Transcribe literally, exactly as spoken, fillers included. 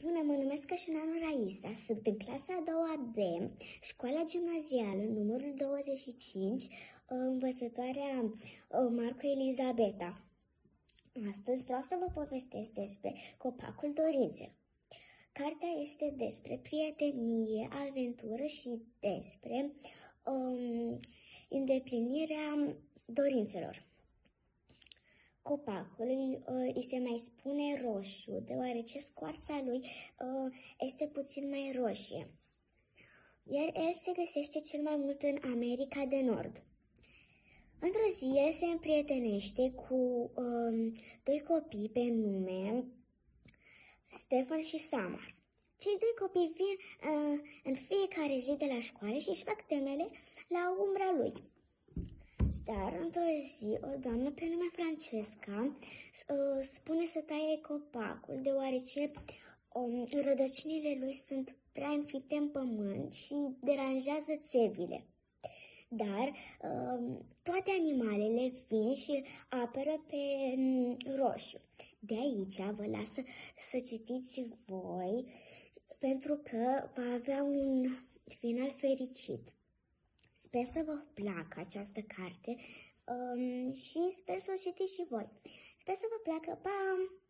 Bună, mă numesc Cășunanu Raisa, sunt în clasa a doua B, școala gimnazială, numărul douăzeci și cinci, învățătoarea Marco Elizabeta. Astăzi vreau să vă povestesc despre Copacul Dorințelor. Cartea este despre prietenie, aventură și despre um, îndeplinirea dorințelor. Copacului uh, îi se mai spune roșu, deoarece scoarța lui uh, este puțin mai roșie. Iar el se găsește cel mai mult în America de Nord. Într-o zi, el se împrietenește cu uh, doi copii pe nume Stefan și Samar. Cei doi copii vin uh, în fiecare zi de la școală și își fac temele la umbra lui. Dar, într-o zi, o doamnă pe nume Francesca uh, spune să taie copacul, deoarece um, rădăcinile lui sunt prea înfipte în pământ și deranjează țevile. Dar uh, toate animalele vin și apără pe um, roșu. De aici vă las să, să citiți voi, pentru că va avea un final fericit. Sper să vă placă această carte um, și sper să o citiți și voi. Sper să vă placă. Pa!